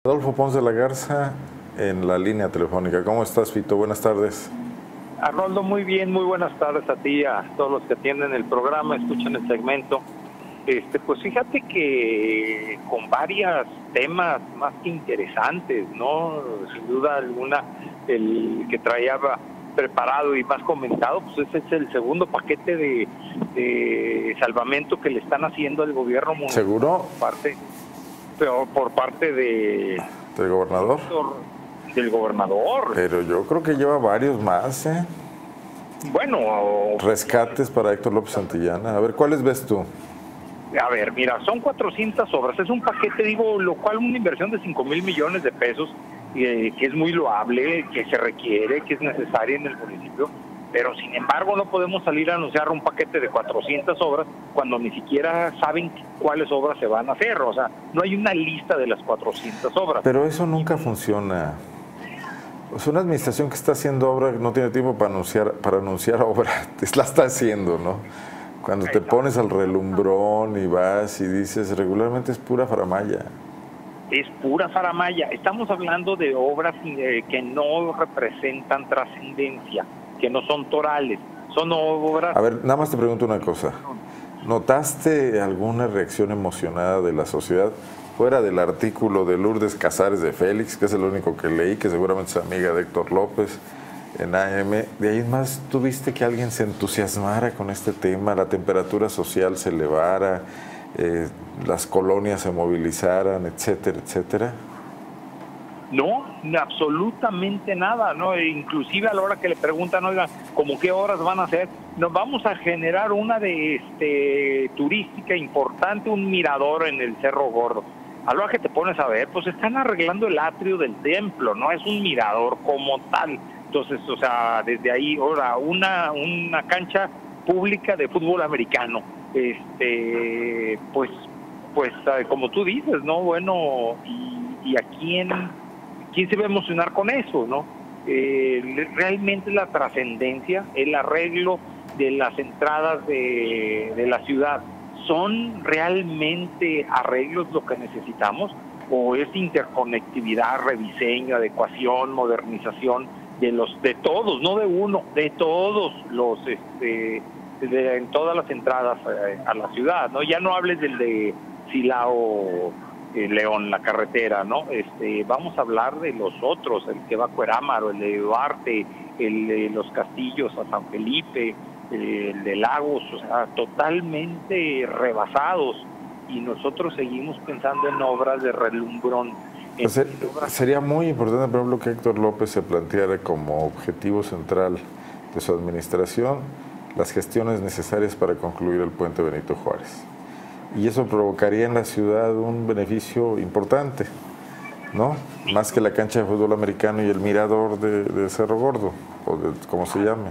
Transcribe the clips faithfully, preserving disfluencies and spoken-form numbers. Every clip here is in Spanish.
Adolfo Ponce de la Garza en la línea telefónica. ¿Cómo estás, Fito? Buenas tardes. Arnoldo, muy bien, muy buenas tardes a ti, a todos los que atienden el programa, escuchan el segmento. Este, pues fíjate que con varios temas más que interesantes, ¿no? Sin duda alguna, el que traía preparado y más comentado, pues ese es el segundo paquete de, de salvamento que le están haciendo al gobierno municipal. ¿Seguro? Por parte, pero por parte de... ¿Del gobernador? Del gobernador. Pero yo creo que lleva varios más, ¿eh? Bueno... Rescates para Héctor López Santillana. A ver, ¿cuáles ves tú? A ver, mira, son cuatrocientas obras, es un paquete, digo, lo cual una inversión de cinco mil millones de pesos, eh, que es muy loable, que se requiere, que es necesaria en el municipio, pero sin embargo no podemos salir a anunciar un paquete de cuatrocientas obras cuando ni siquiera saben cuáles obras se van a hacer, o sea, no hay una lista de las cuatrocientas obras. Pero eso nunca funciona. O sea, una administración que está haciendo obra no tiene tiempo para anunciar, para anunciar obra, la está haciendo, ¿no? Cuando te pones al relumbrón y vas y dices, regularmente es pura faramalla. Es pura faramalla. Estamos hablando de obras eh, que no representan trascendencia, que no son torales, son obras... A ver, nada más te pregunto una cosa. ¿Notaste alguna reacción emocionada de la sociedad fuera del artículo de Lourdes Casares de Félix, que es el único que leí, que seguramente es amiga de Héctor López, en A M? De ahí más, ¿tuviste que alguien se entusiasmara con este tema, la temperatura social se elevara, eh, las colonias se movilizaran, etcétera, etcétera? No, absolutamente nada, ¿no? E inclusive a la hora que le preguntan, oigan, ¿cómo qué horas van a hacer? Nos vamos a generar una de este turística importante, un mirador en el Cerro Gordo. A la hora que te pones a ver, pues están arreglando el atrio del templo, no es un mirador como tal. Entonces, o sea, desde ahí, ahora, una, una cancha pública de fútbol americano, este, pues, pues, como tú dices, ¿no? Bueno, y, y a quién, quién se va a emocionar con eso, ¿no? Eh, realmente la trascendencia, el arreglo de las entradas de, de la ciudad, ¿son realmente arreglos lo que necesitamos? ¿O es interconectividad, rediseño, adecuación, modernización de los de todos, no de uno, de todos los, este, de, en todas las entradas a, a la ciudad, ¿no? Ya no hables del de Silao, eh, León, la carretera, ¿no? Este, vamos a hablar de los otros, el que va a Cuerámaro, el de Duarte, el de los Castillos a San Felipe, el de Lagos, o sea, totalmente rebasados, y nosotros seguimos pensando en obras de relumbrón. Pues sería muy importante, por ejemplo, que Héctor López se planteara como objetivo central de su administración las gestiones necesarias para concluir el puente Benito Juárez. Y eso provocaría en la ciudad un beneficio importante, ¿no? Más que la cancha de fútbol americano y el mirador de, de Cerro Gordo, o de como se llame.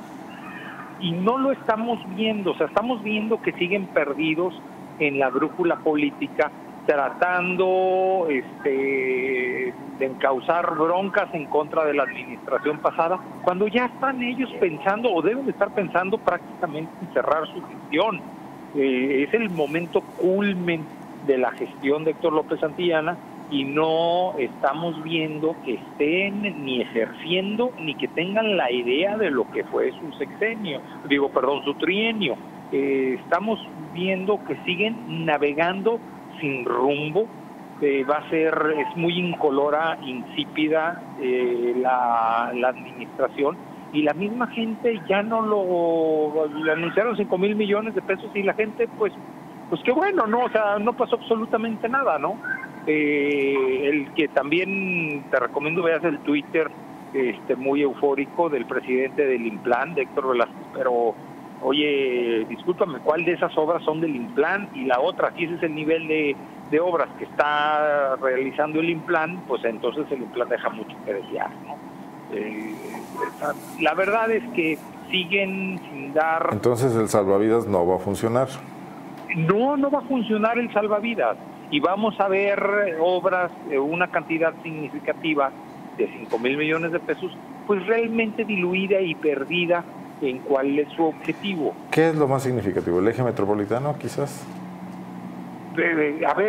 Y no lo estamos viendo, o sea, estamos viendo que siguen perdidos en la brújula política, tratando este, de encauzar broncas en contra de la administración pasada, cuando ya están ellos pensando, o deben estar pensando prácticamente en cerrar su gestión. Eh, es el momento culmen de la gestión de Héctor López Santillana, y no estamos viendo que estén ni ejerciendo ni que tengan la idea de lo que fue su sexenio, digo, perdón, su trienio. Eh, estamos viendo que siguen navegando sin rumbo. Eh, va a ser, es muy incolora, insípida eh, la, la administración, y la misma gente ya no lo, le anunciaron cinco mil millones de pesos, y la gente pues, pues qué bueno, ¿no? O sea, no pasó absolutamente nada, ¿no? Eh, el que también te recomiendo veas el Twitter este muy eufórico del presidente del Implan, de Héctor Velázquez, pero oye, discúlpame, ¿cuál de esas obras son del Implan? Y la otra, si ese es el nivel de, de obras que está realizando el Implan, pues entonces el Implan deja mucho que desear, ¿no? Eh, la verdad es que siguen sin dar... Entonces el salvavidas no va a funcionar. No, no va a funcionar el salvavidas. Y vamos a ver obras, una cantidad significativa de cinco mil millones de pesos, pues realmente diluida y perdida en cuál es su objetivo. ¿Qué es lo más significativo? ¿El eje metropolitano, quizás? Eh, a ver,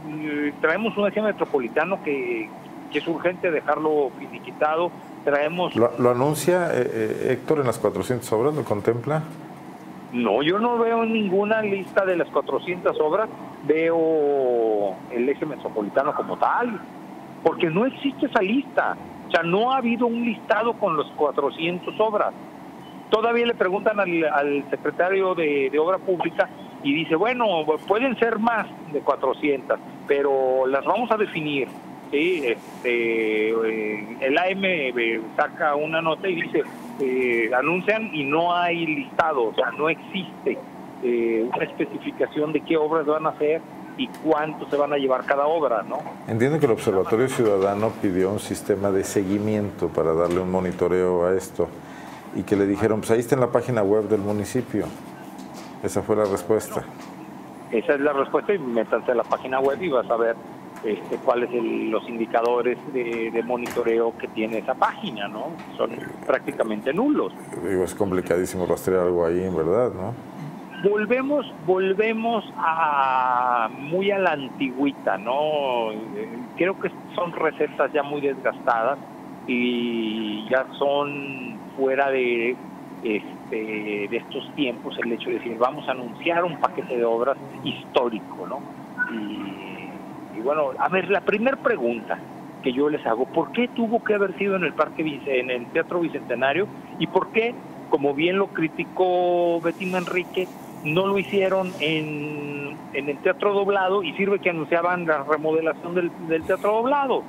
traemos un eje metropolitano que, que es urgente dejarlo finiquitado. Traemos... ¿Lo, lo anuncia eh, eh, Héctor en las cuatrocientas obras? ¿Lo contempla? No, yo no veo ninguna lista de las cuatrocientas obras, veo el eje metropolitano como tal, porque no existe esa lista. O sea, no ha habido un listado con las cuatrocientas obras. Todavía le preguntan al, al secretario de, de Obra Pública y dice, bueno, pueden ser más de cuatrocientas, pero las vamos a definir. ¿Sí? Este, eh, el A M eh, saca una nota y dice, eh, anuncian y no hay listado, o sea, no existe eh, una especificación de qué obras van a hacer y cuánto se van a llevar cada obra, ¿no? Entiendo que el Observatorio Ciudadano pidió un sistema de seguimiento para darle un monitoreo a esto y que le dijeron, pues ahí está en la página web del municipio. Esa fue la respuesta. Esa es la respuesta y métanse a la página web y vas a ver este, cuáles son los indicadores de, de monitoreo que tiene esa página, ¿no? Son prácticamente nulos. Digo, es complicadísimo rastrear algo ahí, en verdad, ¿no? Volvemos, volvemos a muy a la antigüita, ¿no? Creo que son recetas ya muy desgastadas y ya son fuera de este de estos tiempos el hecho de decir vamos a anunciar un paquete de obras histórico, ¿no? Y, y bueno, a ver, la primera pregunta que yo les hago, ¿por qué tuvo que haber sido en el Parque en el Teatro Bicentenario y por qué, como bien lo criticó Betty Manrique, no lo hicieron en, en el Teatro Doblado y sirve que anunciaban la remodelación del, del Teatro Doblado?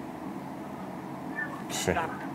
Sí.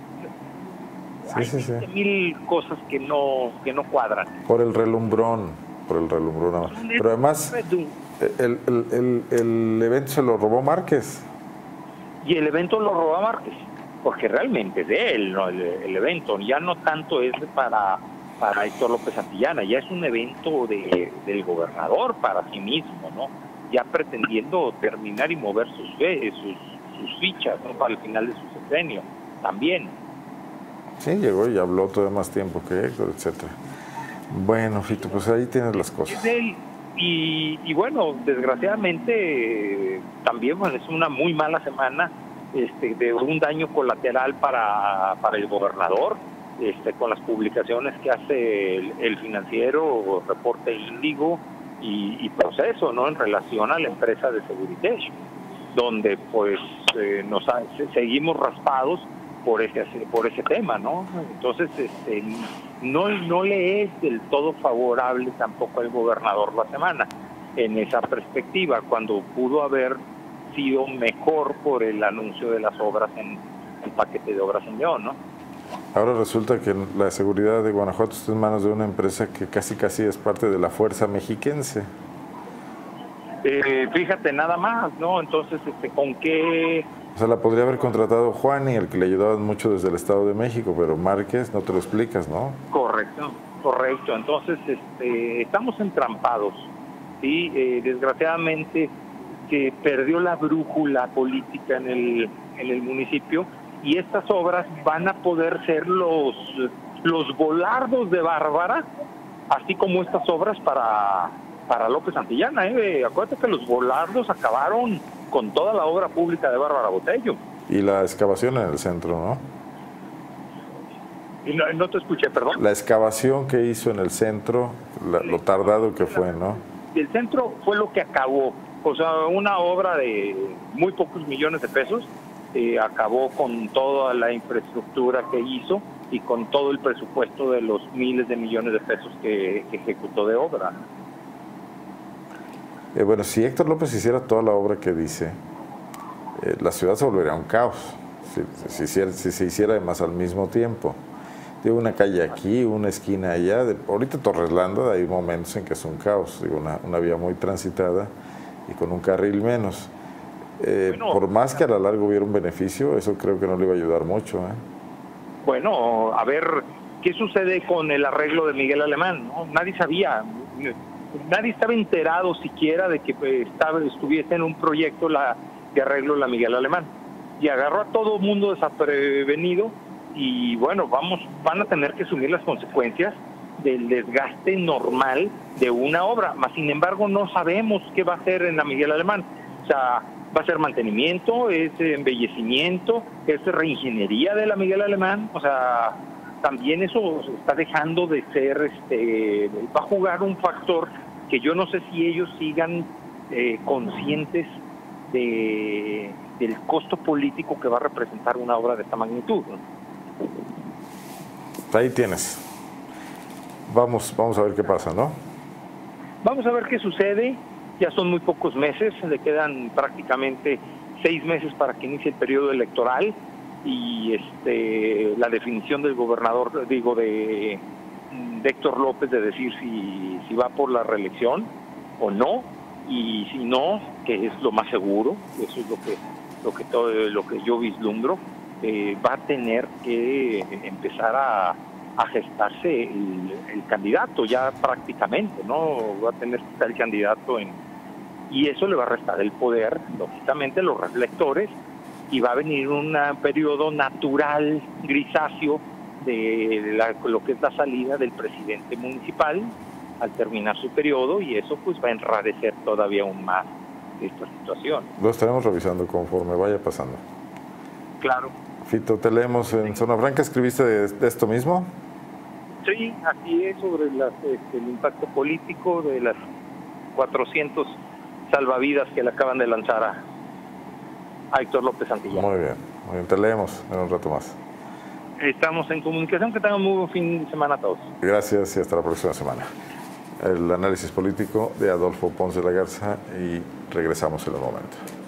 Sí, Hay sí, sí. mil cosas que no que no cuadran. Por el relumbrón, por el relumbrón. Pero además, el, el, el, el evento se lo robó Márquez. Y el evento lo roba Márquez, porque realmente es de él, ¿no? el, el evento ya no tanto es para para Héctor López Santillana, ya es un evento de, del gobernador para sí mismo, ¿no? Ya pretendiendo terminar y mover sus sus, sus fichas, ¿no? Para el final de su sexenio, también. Sí, llegó y habló todo más tiempo que Héctor, etcétera. Bueno, Fito, pues ahí tienes las cosas. Y, y bueno, desgraciadamente eh, también bueno, es una muy mala semana este, de un daño colateral para, para el gobernador. Este, con las publicaciones que hace el, el Financiero, Reporte Índigo y, y Proceso, ¿no? En relación a la empresa de Seguritech, donde pues eh, nos ha, seguimos raspados por ese por ese tema, ¿no? Entonces, este, no no le es del todo favorable tampoco al gobernador la semana en esa perspectiva, cuando pudo haber sido mejor por el anuncio de las obras en el paquete de obras en León, ¿no? Ahora resulta que la seguridad de Guanajuato está en manos de una empresa que casi casi es parte de la fuerza mexiquense. Eh, fíjate, nada más, ¿no? Entonces, este, ¿con qué...? O sea, la podría haber contratado Juani, el que le ayudaban mucho desde el Estado de México, pero Márquez no te lo explicas, ¿no? Correcto, correcto. Entonces, este, estamos entrampados, ¿sí? Eh, desgraciadamente, se perdió la brújula política en el, en el municipio, y estas obras van a poder ser los los volardos de Bárbara, así como estas obras para, para López Santillana. ¿eh? Acuérdate que los volardos acabaron con toda la obra pública de Bárbara Botello. Y la excavación en el centro, ¿no? Y no, no te escuché, perdón. La excavación que hizo en el centro, la, lo tardado que fue, ¿no? El centro fue lo que acabó, o sea, una obra de muy pocos millones de pesos, Eh, acabó con toda la infraestructura que hizo y con todo el presupuesto de los miles de millones de pesos que, que ejecutó de obra. Eh, bueno, si Héctor López hiciera toda la obra que dice, eh, la ciudad se volvería un caos, si, si, si, si se hiciera además al mismo tiempo. Digo, una calle aquí, una esquina allá. De, ahorita Torres Landa hay momentos en que es un caos, digo, una, una vía muy transitada y con un carril menos. Eh, bueno, por más que a la larga hubiera un beneficio, eso creo que no le iba a ayudar mucho. ¿eh? Bueno, a ver, ¿qué sucede con el arreglo de Miguel Alemán? ¿no? Nadie sabía, nadie estaba enterado siquiera de que estaba, estuviese en un proyecto la, de arreglo la Miguel Alemán. Y agarró a todo el mundo desaprevenido y bueno, vamos, van a tener que asumir las consecuencias del desgaste normal de una obra. Mas, sin embargo, no sabemos qué va a hacer en la Miguel Alemán. O sea, va a ser mantenimiento, es embellecimiento, es reingeniería de la Miguel Alemán. O sea, también eso está dejando de ser, este, va a jugar un factor que yo no sé si ellos sigan eh, conscientes de, del costo político que va a representar una obra de esta magnitud, ¿no? Ahí tienes. Vamos, vamos a ver qué pasa, ¿no? Vamos a ver qué sucede. Ya son muy pocos meses, le quedan prácticamente seis meses para que inicie el periodo electoral y este la definición del gobernador, digo, de, de Héctor López, de decir si, si va por la reelección o no, y si no, que es lo más seguro, eso es lo que lo que todo lo que yo vislumbro, eh, va a tener que empezar a, a gestarse el, el candidato ya prácticamente, ¿no? Va a tener que estar el candidato en y eso le va a restar el poder, lógicamente, los reflectores, y va a venir un periodo natural, grisáceo, de la, lo que es la salida del presidente municipal al terminar su periodo, y eso pues va a enrarecer todavía aún más esta situación. Lo estaremos revisando conforme vaya pasando. Claro. Fito, te leemos en Zona Franca. ¿Escribiste de, de esto mismo? Sí, así es, sobre las, este, el impacto político de las cuatrocientos salvavidas que le acaban de lanzar a, a Héctor López Santillán. Muy bien, muy bien, te leemos en un rato más. Estamos en comunicación, que tengan muy buen fin de semana a todos. Gracias y hasta la próxima semana. El análisis político de Adolfo Ponce de la Garza y regresamos en un momento.